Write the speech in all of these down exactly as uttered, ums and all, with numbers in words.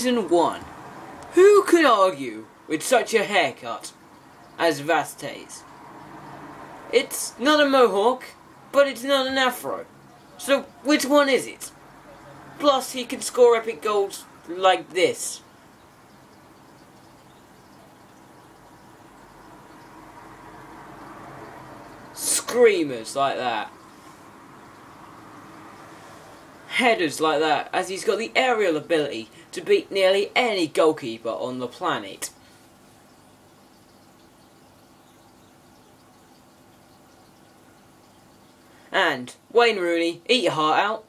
Reason one. Who could argue with such a haircut as Vastey's? It's not a mohawk, but it's not an afro. So which one is it? Plus he can score epic goals like this. Screamers like that. Headers like that, as he's got the aerial ability to beat nearly any goalkeeper on the planet. And Wayne Rooney, eat your heart out.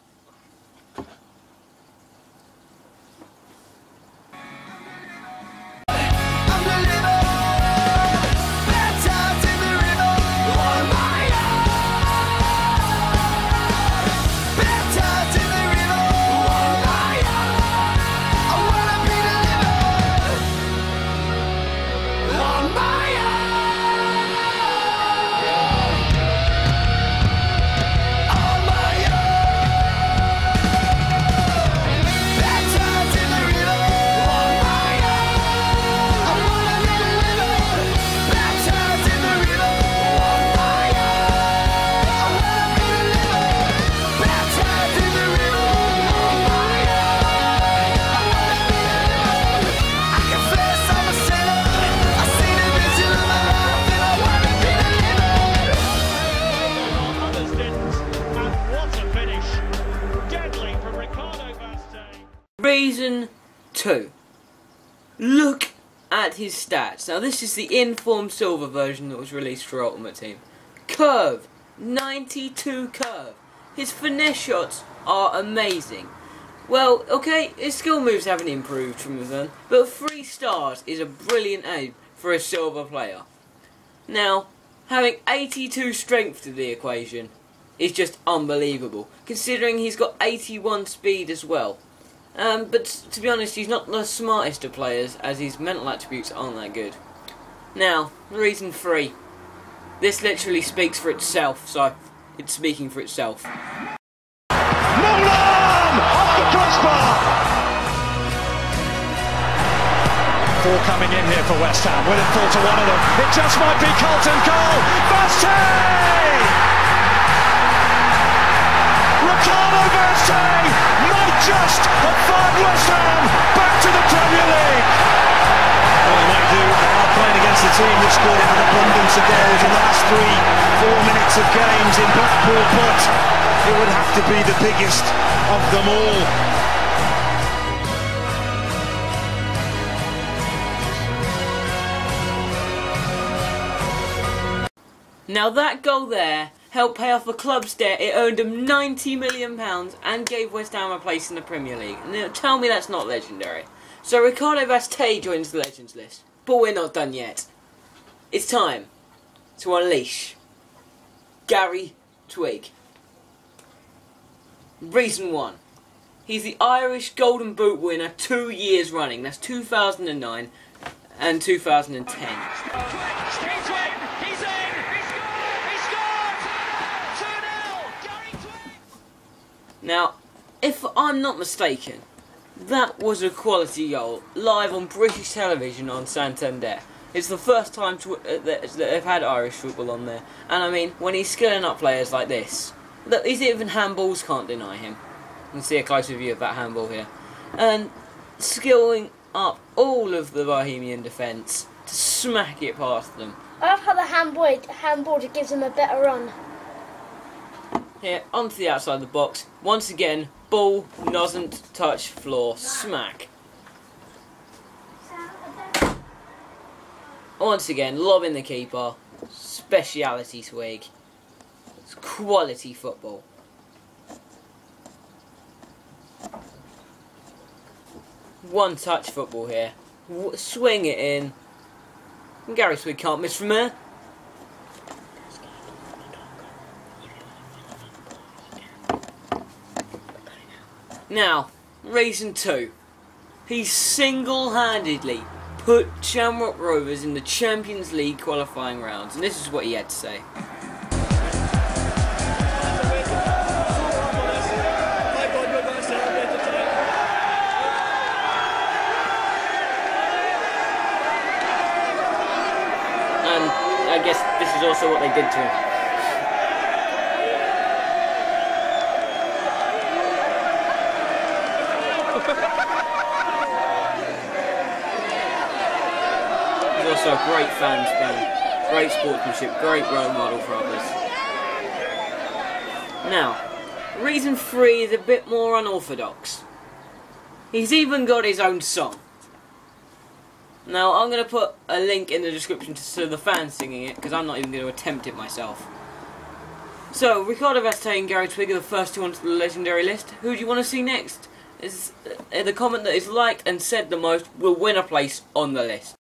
Reason two. Look at his stats. Now this is the Inform Silver version that was released for Ultimate Team. Curve. ninety-two curve. His finesse shots are amazing. Well, okay, his skill moves haven't improved from then, but three stars is a brilliant aim for a silver player. Now, having eighty-two strength to the equation is just unbelievable, considering he's got eighty-one speed as well. Um, but to be honest, he's not the smartest of players, as his mental attributes aren't that good. Now, reason three. This literally speaks for itself, so it's speaking for itself. Nolan! Off the crossbar! Four coming in here for West Ham. Will it fall to one of them? It just might be Carlton Cole! Vastey! Ricardo Vastey might just have fired West Ham back to the Premier League. Well, they do. They are playing against a team which scored in an abundance of goals in the last three, four minutes of games in Blackpool, but it would have to be the biggest of them all. Now that goal there helped pay off the club's debt. It earned him ninety million pounds and gave West Ham a place in the Premier League. Now tell me that's not legendary. So Ricardo Vastey joins the Legends list. But we're not done yet. It's time to unleash Gary Twigg. Reason one. He's the Irish Golden Boot winner two years running. That's two thousand nine and two thousand ten. Now, if I'm not mistaken, that was a quality goal live on British television on Santander. It's the first time to, uh, that they've had Irish football on there. And I mean, when he's skilling up players like this, look, these even handballs can't deny him. You can see a closer view of that handball here. And skilling up all of the Bohemian defence to smack it past them. I love how the handball, handball gives him a better run. Here, onto the outside of the box. Once again, ball doesn't touch floor. Smack. Once again, lobbing the keeper. Speciality Twig. It's quality football. One touch football here. W swing it in. And Gary Twigg can't miss from there. Now, reason two. He single-handedly put Shamrock Rovers in the Champions League qualifying rounds, and this is what he had to say. I guess this is also what they did to him. He's also a great fan span, great sportsmanship, great role model for others. Now, reason three is a bit more unorthodox. He's even got his own song. Now, I'm going to put a link in the description to the fans singing it, because I'm not even going to attempt it myself. So, Riccardo Veste and Gary Twigg are the first two onto the legendary list. Who do you want to see next? Is uh, the comment that is liked and said the most will win a place on the list.